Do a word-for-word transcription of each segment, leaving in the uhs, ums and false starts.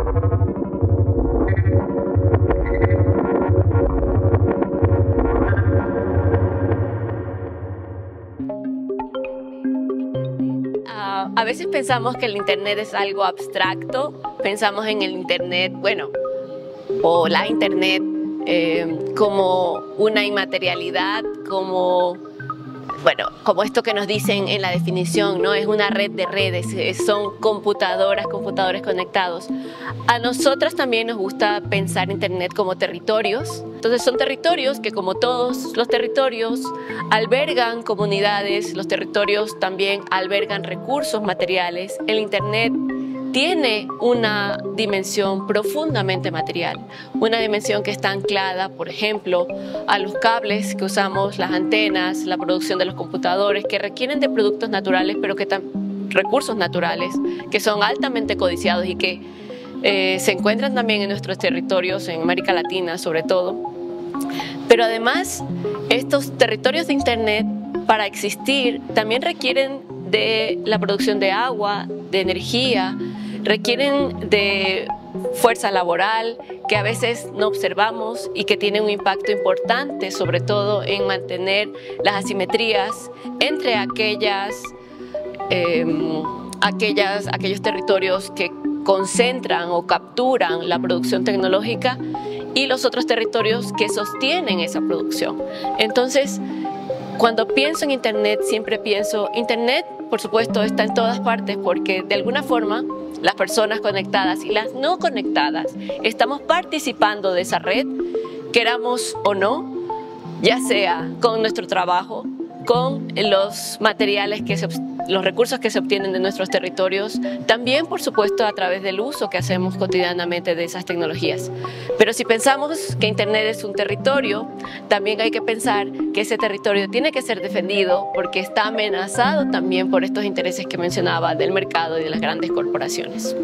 Uh, a veces pensamos que el Internet es algo abstracto, pensamos en el Internet, bueno, o la Internet eh, como una inmaterialidad, como, bueno, como esto que nos dicen en la definición, ¿no? Es una red de redes, son computadoras, computadores conectados. A nosotras también nos gusta pensar Internet como territorios. Entonces son territorios que, como todos los territorios, albergan comunidades, los territorios también albergan recursos materiales. El Internet tiene una dimensión profundamente material, una dimensión que está anclada, por ejemplo, a los cables que usamos, las antenas, la producción de los computadores, que requieren de productos naturales, pero que también recursos naturales, que son altamente codiciados y que eh, se encuentran también en nuestros territorios, en América Latina sobre todo. Pero además, estos territorios de Internet, para existir, también requieren de la producción de agua, de energía, requieren de fuerza laboral que a veces no observamos y que tiene un impacto importante, sobre todo en mantener las asimetrías entre aquellas, eh, aquellas, aquellos territorios que concentran o capturan la producción tecnológica y los otros territorios que sostienen esa producción. Entonces, cuando pienso en Internet, siempre pienso, Internet, por supuesto, está en todas partes porque de alguna forma las personas conectadas y las no conectadas estamos participando de esa red, queramos o no, ya sea con nuestro trabajo, con los materiales, que se, los recursos que se obtienen de nuestros territorios, también por supuesto a través del uso que hacemos cotidianamente de esas tecnologías. Pero si pensamos que Internet es un territorio, también hay que pensar que ese territorio tiene que ser defendido porque está amenazado también por estos intereses que mencionaba del mercado y de las grandes corporaciones.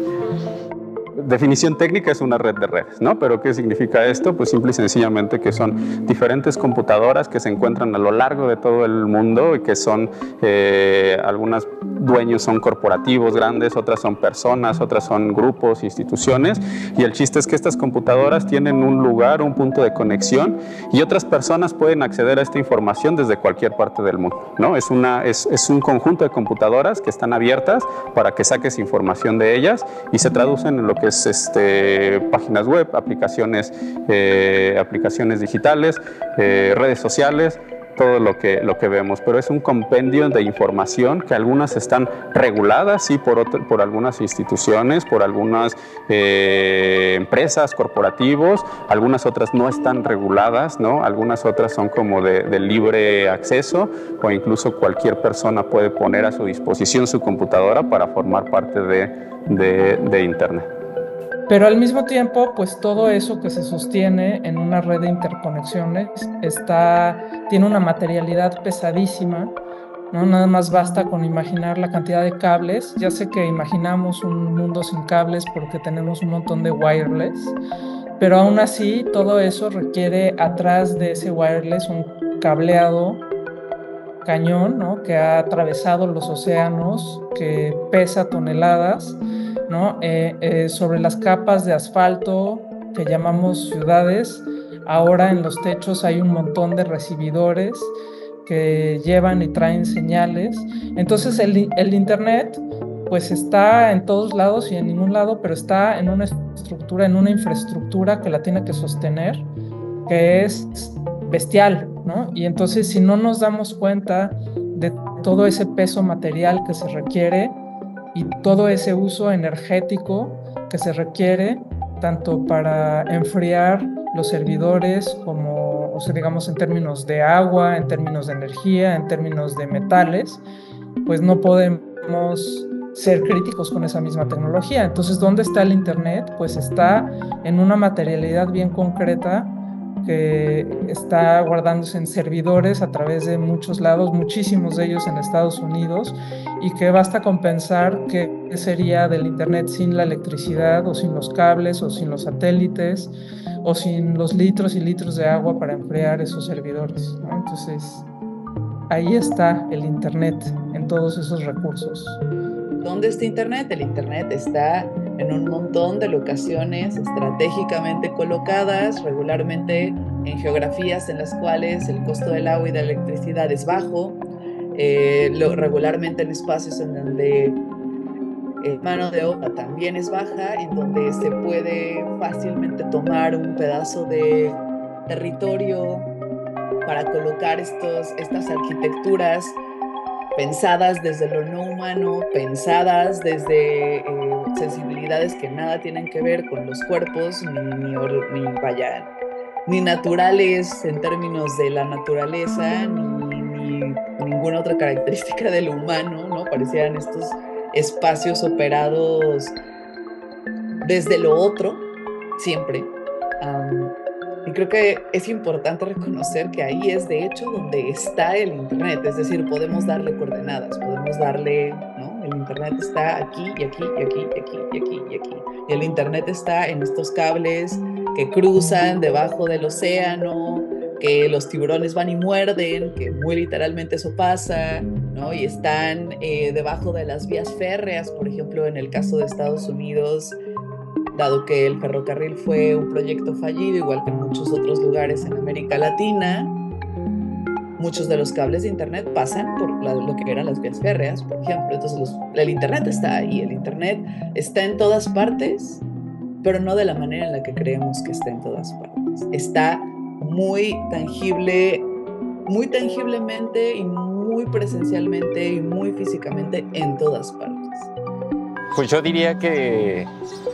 Definición técnica es una red de redes, ¿no? Pero ¿qué significa esto? Pues simple y sencillamente que son diferentes computadoras que se encuentran a lo largo de todo el mundo y que son, eh, algunas dueños son corporativos grandes, otras son personas, otras son grupos, instituciones, y el chiste es que estas computadoras tienen un lugar, un punto de conexión, y otras personas pueden acceder a esta información desde cualquier parte del mundo, ¿no? Es, una, es, es un conjunto de computadoras que están abiertas para que saques información de ellas y se traducen en lo que es este, páginas web, aplicaciones, eh, aplicaciones digitales, eh, redes sociales, todo lo que, lo que vemos, pero es un compendio de información que algunas están reguladas, sí, por, otro, por algunas instituciones, por algunas eh, empresas, corporativos, algunas otras no están reguladas, ¿no? Algunas otras son como de, de libre acceso o incluso cualquier persona puede poner a su disposición su computadora para formar parte de, de, de Internet. Pero al mismo tiempo, pues todo eso que se sostiene en una red de interconexiones está, tiene una materialidad pesadísima, ¿no? Nada más basta con imaginar la cantidad de cables. Ya sé que imaginamos un mundo sin cables porque tenemos un montón de wireless, pero aún así todo eso requiere atrás de ese wireless un cableado cañón, ¿no? Que ha atravesado los océanos, que pesa toneladas, ¿no? Eh, eh, sobre las capas de asfalto que llamamos ciudades. Ahora en los techos hay un montón de recibidores que llevan y traen señales. Entonces el, el Internet pues está en todos lados y en ningún lado, pero está en una estructura, en una infraestructura que la tiene que sostener, que es bestial, ¿no? Y entonces si no nos damos cuenta de todo ese peso material que se requiere y todo ese uso energético que se requiere tanto para enfriar los servidores como, o sea, digamos en términos de agua, en términos de energía, en términos de metales, pues no podemos ser críticos con esa misma tecnología. Entonces, ¿dónde está el Internet? Pues está en una materialidad bien concreta que está guardándose en servidores a través de muchos lados, muchísimos de ellos en Estados Unidos, y que basta con pensar qué sería del Internet sin la electricidad o sin los cables o sin los satélites o sin los litros y litros de agua para enfriar esos servidores, ¿no? Entonces, ahí está el Internet en todos esos recursos. ¿Dónde está Internet? El Internet está en en un montón de locaciones estratégicamente colocadas, regularmente en geografías en las cuales el costo del agua y de la electricidad es bajo, eh, lo, regularmente en espacios en donde eh, mano de obra también es baja, en donde se puede fácilmente tomar un pedazo de territorio para colocar estos, estas arquitecturas pensadas desde lo no humano, pensadas desde eh, sensibilidades que nada tienen que ver con los cuerpos, ni, ni, ni, vaya, ni naturales en términos de la naturaleza, ni, ni ninguna otra característica del humano, ¿no? Parecían estos espacios operados desde lo otro, siempre. Um, y creo que es importante reconocer que ahí es de hecho donde está el Internet, es decir, podemos darle coordenadas, podemos darle, ¿no? El Internet está aquí y aquí y aquí y aquí y aquí y aquí. Y el Internet está en estos cables que cruzan debajo del océano, que los tiburones van y muerden, que muy literalmente eso pasa, ¿no? Y están eh, debajo de las vías férreas, por ejemplo, en el caso de Estados Unidos, dado que el ferrocarril fue un proyecto fallido, igual que en muchos otros lugares en América Latina, muchos de los cables de Internet pasan por la, lo que eran las vías férreas, por ejemplo. Entonces los, el Internet está ahí, el Internet está en todas partes, pero no de la manera en la que creemos que está en todas partes. Está muy tangible, muy tangiblemente y muy presencialmente y muy físicamente en todas partes. Pues yo diría que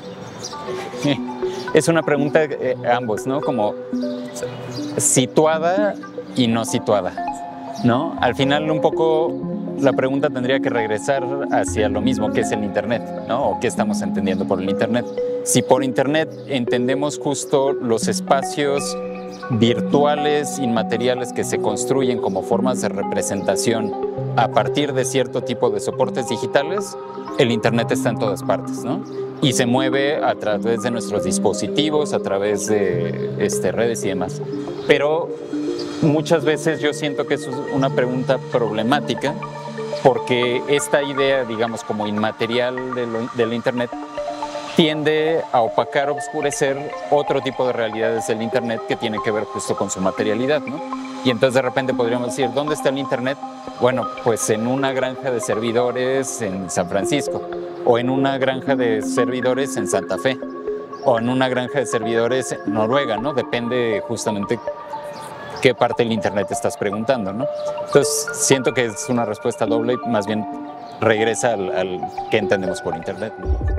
es una pregunta eh, ambos, ¿no? Como situada y no situada, ¿no? Al final un poco la pregunta tendría que regresar hacia lo mismo que es el Internet, ¿no? O qué estamos entendiendo por el Internet. Si por Internet entendemos justo los espacios virtuales, inmateriales que se construyen como formas de representación a partir de cierto tipo de soportes digitales, el Internet está en todas partes, ¿no? Y se mueve a través de nuestros dispositivos, a través de este, redes y demás. Pero muchas veces yo siento que eso es una pregunta problemática, porque esta idea, digamos, como inmaterial del, del Internet tiende a opacar, obscurecer otro tipo de realidades del Internet que tiene que ver justo con su materialidad, ¿no? Y entonces de repente podríamos decir, ¿dónde está el Internet? Bueno, pues en una granja de servidores en San Francisco, o en una granja de servidores en Santa Fe, o en una granja de servidores en Noruega, ¿no? Depende justamente qué parte del Internet estás preguntando, ¿no? Entonces siento que es una respuesta doble y más bien regresa al, al qué entendemos por Internet, ¿no?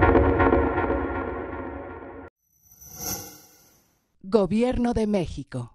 Gobierno de México.